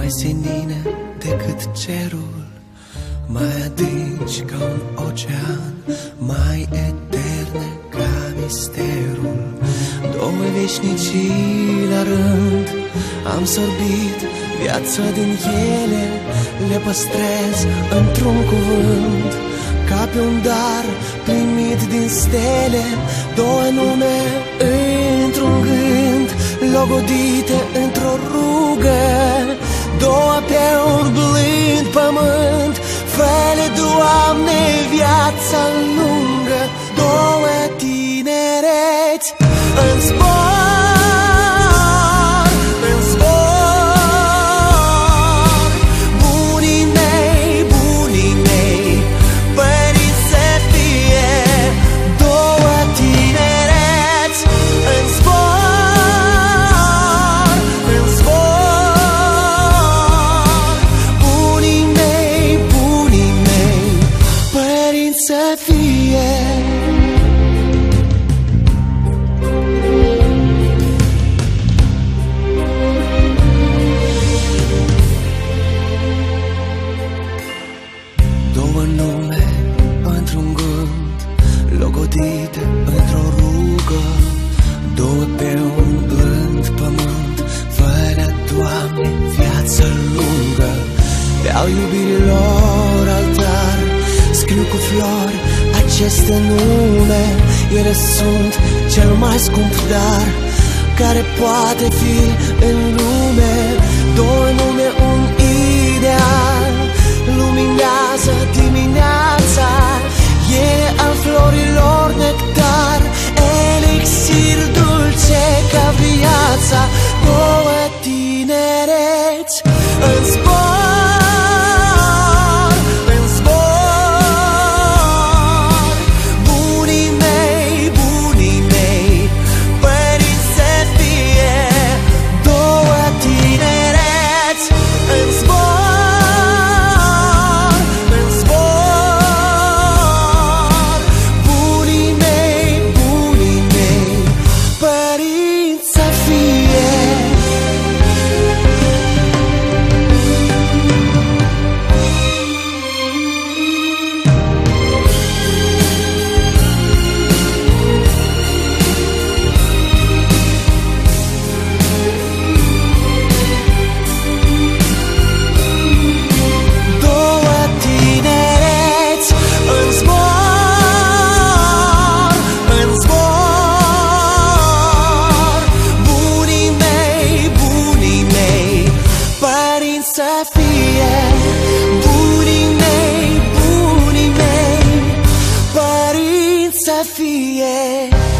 mai senine decât cerul, mai adânci ca un ocean, mai eterne ca misterul. Două veșnicii la rând am sorbit viața din ele, le păstrez într-un cuvânt, ca pe un dar primit din stele. Două nume într-un gând, logodite într-o rugă, două pe un blând pământ. Fă-le, Doamne, viața lungă, două tinereți în zbor, în zbor. Bunii mei, părinți să fie, două tinereți în zbor, în zbor. Bunii mei, părinți să fie. Două nume într-un gând, logodite într-o rugă, două pe un blând pământ. Fă-le, Doamne, viață lungă. Pe-al iubirilor altar scriu cu flori aceste nume. Ele sunt cel mai scump dar care poate fi în lume. Două nume, un ideal, luminează dimineața. E al florilor nectar, elixir dulce ca viața. Două tinereți în zbor, în zbor. Bunii mei, părinți să fie, două tinereți în zbor, în zbor. Bunii mei, părinți să fie. Două tinereți în zbor, în zbor. Bunii mei, părinți să fie. Bunii mei, părinți să fie.